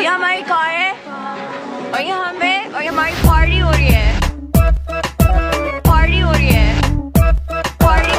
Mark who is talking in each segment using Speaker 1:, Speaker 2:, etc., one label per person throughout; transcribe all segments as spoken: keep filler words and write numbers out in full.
Speaker 1: ये हमारी कार है और यहाँ पे और हमारी पार्टी हो रही है, पार्टी हो रही है, पार्टी।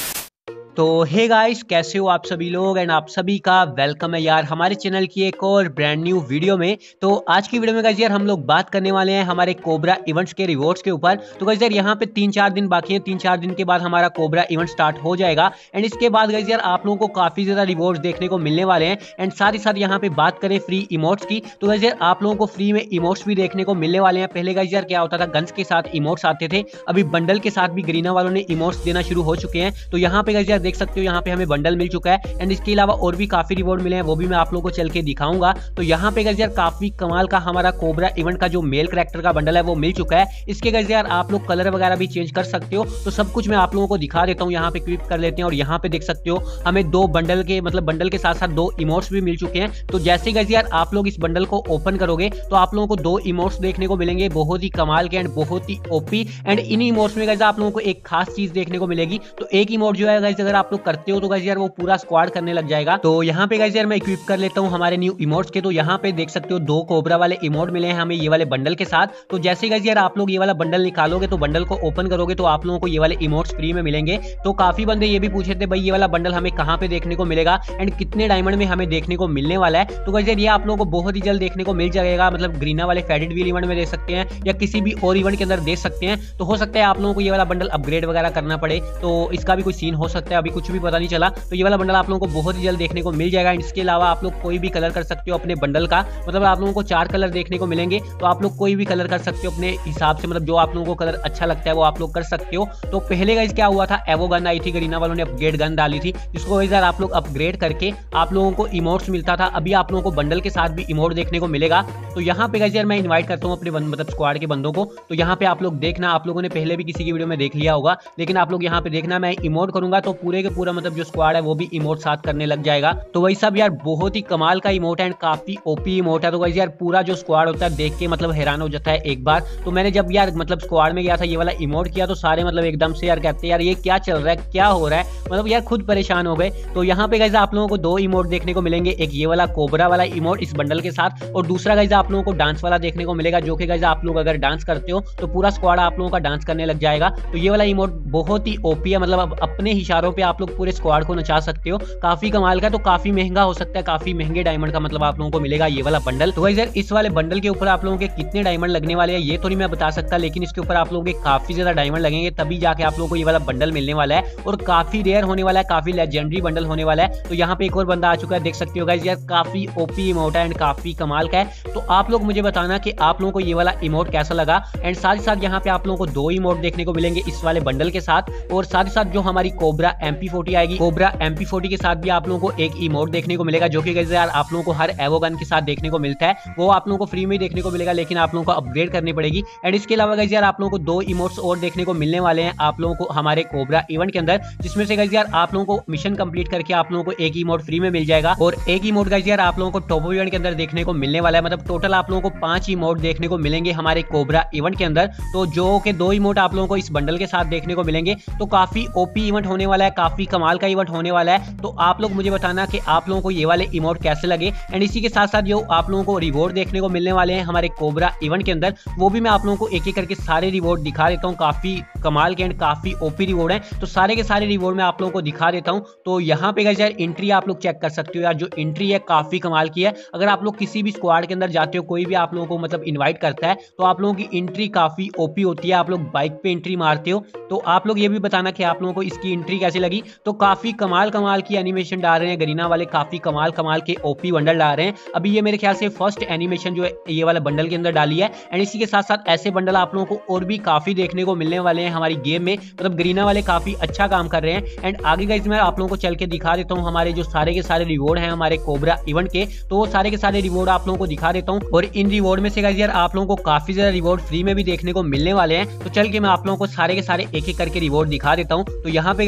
Speaker 2: तो हे गाइस, कैसे हो आप सभी लोग एंड आप सभी का वेलकम है यार हमारे चैनल की एक और ब्रांड न्यू वीडियो में। तो आज की वीडियो में गाइस यार हम लोग बात करने वाले हैं हमारे कोबरा इवेंट्स के रिवॉर्ड्स के ऊपर। तो गाइस यार यहाँ पे तीन चार दिन बाकी हैं, तीन चार दिन के बाद हमारा कोबरा इवेंट स्टार्ट हो जाएगा एंड इसके बाद गाइस यार आप लोगों को काफी ज्यादा रिवॉर्ड्स देखने को मिलने वाले हैं। एंड साथ ही साथ यहाँ पे बात करें फ्री इमोट्स की, तो गाइस यार आप लोगों को फ्री में इमोट्स भी देखने को मिलने वाले हैं। पहले गाइस यार क्या होता था, गन्स के साथ इमोट्स आते थे, अभी बंडल के साथ भी गरीना वालों ने इमोट्स देना शुरू हो चुके हैं। तो यहाँ पे गाइस यार देख सकते हो, यहाँ पे हमें बंडल मिल चुका है एंड इसके अलावा और भी काफी रिवॉर्ड मिले हैं, वो भी मैं आप लोगों को चल के दिखाऊंगा। तो यहाँ पे गाइस यार काफी कमाल का हमारा कोबरा इवेंट का जो मेल कैरेक्टर का बंडल है वो मिल चुका है। इसके गाइस यार आप लोग कलर वगैरह भी चेंज कर सकते हो, तो सब कुछ मैं आप लोगों को दिखा देता हूँ। यहाँ पे क्लिक कर लेते हैं और यहाँ पे देख सकते हो हमें दो बंडल के मतलब बंडल के साथ साथ दो इमोट्स भी मिल चुके हैं। तो जैसे गाइस यार आप लोग इस बंडल को ओपन करोगे तो आप लोगों को दो इमोट्स देखने को मिलेंगे, बहुत ही कमाल के एंड बहुत ही ओपी। एंड इन इमोट्स में गाइस आप लोगों को एक खास चीज देखने को मिलेगी। तो एक इमोट जो है गाइस अगर आप लोग करते हो तो गाइस यार वो पूरा स्क्वाड करने लग जाएगा। तो यहाँ पे गाइस यार मैं इक्विप कर लेता हूँ हमारे न्यू इमोट्स के। तो यहाँ पे देख सकते हो दो कोबरा वाले इमोट मिले हैं हमें ये वाले बंडल के साथ। तो जैसे गाइस यार आप लोग ये वाला बंडल निकालोगे तो बंडल को ओपन करोगे तो आप लोगों को ये वाले इमोट्स फ्री में मिलेंगे। तो काफी बंदे ये भी पूछे थे भाई ये वाला बंडल हमें कहाँ पे देखने को मिलेगा एंड कितने डायमंड में हमें देखने को मिलने वाला है। तो गाइस यार ये आप लोगों को बहुत ही जल्द देखने को मिल जाएगा, मतलब ग्रीना वाले फेडेड व्हील इवेंट में दे सकते हैं या किसी भी और इवेंट के अंदर दे सकते हैं। तो हो सकता है आप लोगों को ये वाला बंडल अपग्रेड वगैरह करना पड़े, तो इसका भी कोई सीन हो सकता है, अभी कुछ भी पता नहीं चला। तो ये वाला बंडल आप लोगों को बहुत ही जल्द देखने को मिल जाएगा। इसके अलावा आप लोग कोई भी कलर कर सकते हो अपने बंडल का, मतलब आप लोगों को चार कलर देखने को मिलेंगे। तो आप लोग कोई भी कलर कर सकते हो अपने हिसाब से, मतलब जो आप लोगों को कलर अच्छा लगता है वो आप लोग कर सकते हो। तो पहले गाइस क्या हुआ था, एवो गन आई थी, गरीना वालों ने अपग्रेड गन डाली थी, जिसको गाइस यार आप लोग अपग्रेड करके आप लोगों को इमोट्स मिलता था। अभी आप लोगों को बंडल के साथ भी इमोट देखने को मिलेगा। तो यहाँ पे गाइस यार मैं इनवाइट करता हूँ अपने मतलब स्क्वाड के बंदों को। तो यहाँ पे आप लोग देखना, आप लोगों ने पहले भी किसी की वीडियो में देख लिया होगा, लेकिन आप लोग यहाँ पे देखना मैं इमोट करूंगा तो पूरे के पूरा मतलब जो स्क्वाड है वो भी इमोट साथ करने लग जाएगा। तो वही सब यार बहुत ही कमाल का इमोट है एंड काफी ओपी इमोट है। तो गाइस यार पूरा जो स्क्वाड होता है देख के मतलब हैरान हो जाता है एक बार। तो मैंने जब यार मतलब स्क्वाड में गया था ये वाला इमोट किया तो सारे मतलब एकदम से यार कहते हैं यार ये क्या चल रहा है, क्या हो रहा है, मतलब यार खुद परेशान हो गए। तो यहाँ पे गाइस आप लोगों को दो इमोट देखने को मिलेंगे, एक ये वाला कोबरा वाला इमोट इस बंडल के साथ और दूसरा गाइस आप लोगों को डांस वाला देखने को मिलेगा, जो कि गाइस आप लोग अगर डांस करते हो तो पूरा स्क्वाड आप लोगों का डांस करने लग जाएगा। तो ये वाला इमोट बहुत ही ओपी है, मतलब अपने इशारों पे आप लोग पूरे स्क्वाड को नचा सकते हो, काफी कमाल का। तो काफी महंगा हो सकता है, काफी महंगे डायमंड का मतलब आप लोगों को मिलेगा ये वाला बंडल। तो गाइस यार इस वाले बंडल के ऊपर आप लोगों के कितने डायमंड लगने वाले हैं ये तो नहीं मैं बता सकता, लेकिन इसके ऊपर आप लोगों के काफी ज्यादा डायमंड लगेंगे, तभी जाके आप लोगों को ये वाला बंडल मिलने वाला है और काफी रेयर होने वाला है, काफी लेजेंडरी बंडल होने वाला है। तो यहाँ पे एक और बंदा आ चुका है, देख सकते हो गाइस यार काफी ओपी इमोट है एंड काफी कमाल का है। तो आप लोग मुझे बताना कि आप लोगों को ये वाला इमोट कैसा लगा। एंड साथ ही साथ यहाँ पे आप लोगों को दो इमोट देखने को मिलेंगे इस वाले बंडल के साथ, और साथ ही साथ जो हमारी कोबरा एम पी फोर्टी आएगी, कोबरा एम पी फोर्टी के साथ भी आप लोगों को एक इमोट देखने को मिलेगा, जो कि गाइस यार आप लोगों को हर एवो गन के साथ देखने को मिलता है। वो आप लोगों को फ्री में देखने को मिलेगा, लेकिन आप लोगों को अपग्रेड करनी पड़ेगी। एंड इसके अलावा गाइस यार आप लोगों को दो इमोट्स और देखने को मिलने वाले हैं आप लोगों को हमारे कोबरा इवेंट के अंदर, जिसमें से गाइस यार आप लोगों को मिशन कंप्लीट करके आप लोगों को एक इमोट फ्री में मिल जाएगा और एक इमोट गाइस यार आप लोगों को टॉप इवेंट के अंदर देखने को मिलने वाला है। मतलब टोटल आप लोगों को पांच इमोट देखने को मिलेंगे हमारे कोबरा इवेंट के अंदर। तो जो के दो इमोट आप लोगों को इस बंडल के साथ देखने को मिलेंगे। तो काफी ओपी इवेंट होने वाला है, काफी कमाल का इवेंट होने वाला है। तो आप लोग मुझे बताना कि आप लोगों को ये वाले इमोट कैसे लगे। एंड इसी के साथ साथ जो आप लोगों को रिवॉर्ड देखने को मिलने वाले हैं हमारे कोबरा इवेंट के अंदर, वो भी मैं आप लोगों को एक एक करके सारे रिवॉर्ड दिखा देता हूँ। काफी कमाल के एंड काफी ओपी रिवॉर्ड है, तो सारे के सारे रिवॉर्ड मैं आप लोगों को दिखा देता हूँ। तो यहाँ पे गाइस यार एंट्री आप लोग चेक कर सकते हो यार, जो एंट्री है काफी कमाल की है। अगर आप लोग किसी भी स्क्वाड के अंदर जाते हो, कोई भी आप लोगों को मतलब इन्वाइट करता है, तो आप लोगों की एंट्री काफी ओपी होती है। आप लोग बाइक पे एंट्री मारते हो, तो आप लोग ये भी बताना कि आप लोगों को इसकी एंट्री कैसी लगी। तो काफी कमाल कमाल की एनिमेशन डाल रहे हैं गरीना वाले, काफी कमाल कमाल के ओपी बंडल डाल रहे हैं। अभी ये मेरे ख्याल से फर्स्ट एनिमेशन जो है ये वाला बंडल के अंदर डाली है। एंड इसी के साथ साथ ऐसे बंडल आप लोगों को और भी काफी देखने को मिलने वाले हैं हमारी गेम में, मतलब गरीना वाले काफी अच्छा काम कर रहे हैं। एंड आगे गाइस मैं आप लोगों को चल के दिखा देता हूँ हमारे जो सारे के सारे रिवॉर्ड हैं हमारे कोबरा इवेंट के। तो वो सारे के सारे रिवॉर्ड आप लोगों को दिखा देता हूँ, और इन रिवॉर्ड में से गाइस यार आप लोगों को काफी ज्यादा रिवॉर्ड फ्री में भी देखने को मिलने वाले हैं। तो चल के मैं आप लोगों को सारे के सारे एक एक करके रिवॉर्ड दिखा देता हूँ। तो यहाँ पे गाइस यार आप लोगों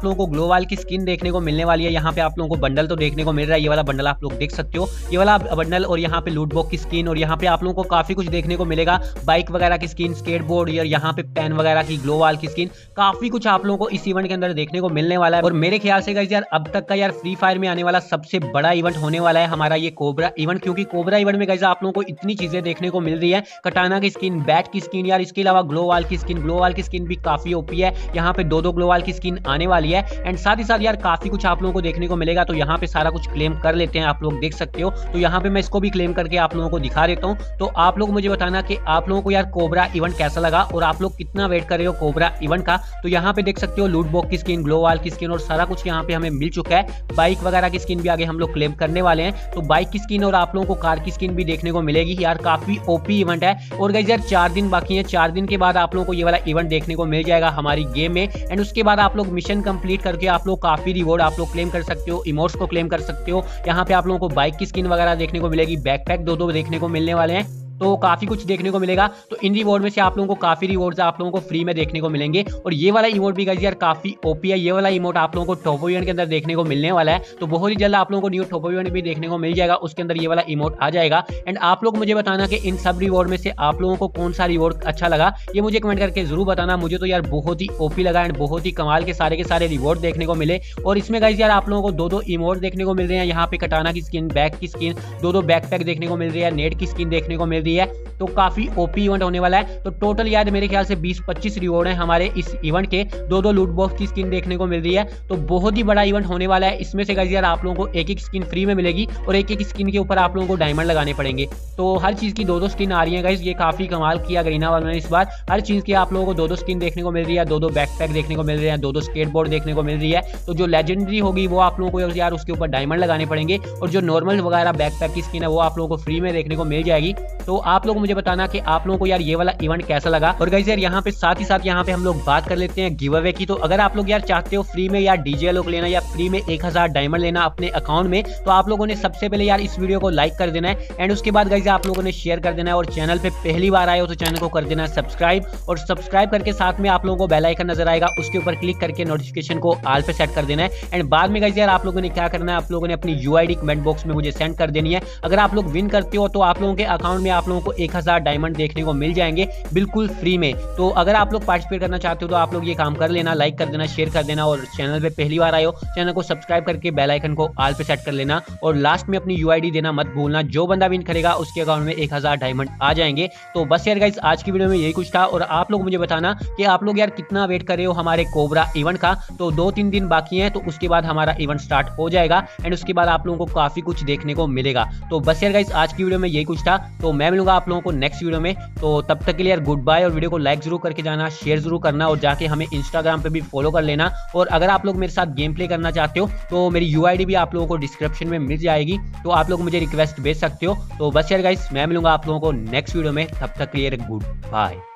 Speaker 2: लोगों को ग्लोवाल की स्किन देखने को मिलने वाली है। यहाँ पे आप लोगों को बंडल तो देखने को मिल रहा है, ये वाला बंडल आप लोग देख सकते हो, ये वाला बंडल, और यहाँ पे लूट बॉक्स की स्किन, और यहाँ पे आप लोगों को काफी कुछ देखने को मिलेगा, बाइक वगैरह की स्किन, स्केटबोर्ड, और यहाँ पे पेन वगैरह की, ग्लोवाल की स्किन, काफी कुछ आप लोगों को इस इवेंट के अंदर देखने को मिलने वाला है। और मेरे ख्याल से गाइस यार अब तक का यार फ्री फायर में आने वाला सबसे बड़ा इवेंट होने वाला है हमारा ये कोबरा इवेंट, क्योंकि कोबरा इवेंट में गाइस आप लोगों को इतनी चीजें देखने को मिल रही है, कटाना की स्किन, बैट की स्किन यार, इसके अलावा ग्लोवाल की स्किन, ग्लोवाल की स्किन भी काफी ओपी है, यहाँ पे दो दो ग्लोवाल की स्किन आने वाली है, एंड साथ ही साथ यार काफी कुछ आप लोगों को देखने को मिलेगा। तो यहाँ पे सारा कुछ क्लेम कर लेते हैं, आप लोग देख सकते हो। तो यहाँ पे मैं इसको भी क्लेम करके आप लोगों को दिखा देता हूँ। तो आप लोग मुझे बताना कि आप लोगों को यार कोबरा इवेंट कैसा लगा और आप लोग कितना वेट कर रहे हो कोबरा इवेंट का। तो यहाँ पे देख सकते हो लूट बॉक्स की स्किन, ग्लोवाल की स्किन, और सारा कुछ यहाँ पे हमें मिल चुका है। बाइक वगैरह की स्किन भी आगे हम लोग क्लेम करने वाले हैं। तो बाइक की स्किन और आप लोगों को कार की स्किन भी देखने को मिलेगी यार, काफी ओपी इवेंट है। और गाइस यार चार दिन बाकी है, चार दिन के बाद आप लोगों को ये वाला इवेंट देखने को मिल जाएगा हमारी गेम में, एंड उसके बाद आप लोग मिशन कंप्लीट करके आप लोग काफी रिवॉर्ड आप लोग क्लेम कर सकते हो, इमोट्स को क्लेम कर सकते हो। यहाँ पे आप लोगों को बाइक की स्किन वगैरह देखने को मिलेगी, बैकपैक दो दो देखने को मिलने वाले हैं, तो काफी कुछ देखने को मिलेगा। तो इन रिवॉर्ड में से आप लोगों को काफी रिवॉर्ड्स आप लोगों को फ्री में देखने को मिलेंगे। और ये वाला इमोट भी गाइस यार काफी ओपी है, ये वाला इमोट आप लोगों को टॉप इवेंट के अंदर देखने को मिलने वाला है। तो बहुत ही जल्द आप लोगों को न्यू टॉप इवेंट भी देखने को मिल जाएगा, उसके अंदर ये वाला इमोट आ जाएगा। एंड आप लोग मुझे बताना कि इन सब रिवॉर्ड में से आप लोगों को कौन सा रिवॉर्ड अच्छा लगा, ये मुझे कमेंट करके जरूर बताना। मुझे तो यार बहुत ही ओपी लगा एंड बहुत ही कमाल के सारे के सारे रिवॉर्ड देखने को मिले। और इसमें गाइस यार आप लोगों को दो दो इमोट देखने को मिल रहे हैं, यहाँ पे कटाना की स्किन, बैक की स्किन, दो दो बैकपैक देखने को मिल रही है, नेट की स्किन देखने को मिल रही है। तो काफी ओपी इवेंट होने वाला है। तो टोटल यार मेरे ख्याल से बीस पच्चीस रिवॉर्ड है हमारे इस इवेंट के, दो दो लूट बॉक्स की स्किन देखने को मिल रही है। तो बहुत ही बड़ा इवेंट होने वाला है। इसमें से गाइस यार आप लोगों को एक एक स्किन फ्री में मिलेगी और एक एक स्किन के ऊपर आप लोगों को डायमंड लगाने पड़ेंगे। तो हर चीज की दो दो स्किन आ रही है गाइस, ये काफी कमाल किया गरीना वालों ने इस बार। हर चीज की आप लोगों को दो दो स्किन देखने को मिल रही है, दो दो बैकपैक देखने को मिल रहे हैं, दो दो स्केटबोर्ड देखने को मिल रही है। तो जो लेजेंडरी होगी वो आप लोगों को यार उसके ऊपर डायमंड लगाने पड़ेंगे, और जो नॉर्मल वगैरह बैकपैक की स्किन है वो आप लोगों को फ्री में देखने को मिल जाएगी। तो आप लोग मुझे बताना कि आप लोगों को यार ये वाला इवेंट कैसा लगा। और गाइस यार यहाँ पे साथ ही साथ यहाँ पे हम लोग बात कर लेते हैं गिव अवे की। तो अगर आप लोग यार चाहते हो फ्री में यार डीजे लोग लेना या फ्री में एक हजार डायमंड लेना अपने अकाउंट में, तो आप लोगों ने सबसे पहले यार इस वीडियो को लाइक कर देना है, एंड उसके बाद गाइस आप लोगों ने शेयर कर देना है, और चैनल पे पहली बार आए हो तो चैनल को कर देना सब्सक्राइब, और सब्सक्राइब करके साथ में आप लोगों को बेल आइकन नजर आएगा, उसके ऊपर क्लिक करके नोटिफिकेशन को ऑल पे सेट कर देना है। एंड बाद में गाइस यार आप लोगों ने क्या करना है, आप लोगों ने अपनी यूआईडी कमेंट बॉक्स में मुझे सेंड कर देनी है। अगर आप लोग विन करते हो तो आप लोगों के अकाउंट में आप लोगों को एक हजार डायमंड देखने को मिल जाएंगे बिल्कुल फ्री में। तो अगर आप लोग पार्टिसिपेट करना चाहते हो तो आप लोग ये काम कर लेना, लाइक कर देना, शेयर कर देना, और चैनल पे पहली बार आए हो चैनल को सब्सक्राइब करके बेल आइकन को ऑल पे सेट कर लेना, और लास्ट में अपनी यूआईडी देना मत भूलना। जो बंदा विन करेगा उसके अकाउंट में एक हजार डायमंड आ जाएंगे। तो बस यार गाइस आज की वीडियो में यही कुछ था, और आप लोग मुझे बताना कि आप लोग यार कितना वेट कर रहे हो हमारे कोबरा इवेंट का। तो दो तीन दिन बाकी है, तो उसके बाद हमारा इवेंट स्टार्ट हो जाएगा, एंड उसके बाद आप लोगों को काफी कुछ देखने को मिलेगा। तो बस यार गाइस आज की वीडियो में यही कुछ था, तो मैं मिलूंगा आप लोगों को नेक्स्ट वीडियो में। तो तब तक के लिए यार गुड बाय, और वीडियो को लाइक जरूर करके जाना, शेयर जरूर करना, और जाके हमें इंस्टाग्राम पे भी फॉलो कर लेना। और अगर आप लोग मेरे साथ गेम प्ले करना चाहते हो तो मेरी यूआईडी भी आप लोगों को डिस्क्रिप्शन में मिल जाएगी, तो आप लोग मुझे रिक्वेस्ट भेज सकते हो। तो बस यार गाइस मैं मिलूंगा आप लोगों को नेक्स्ट वीडियो में, तब तक के लिए गुड बाय।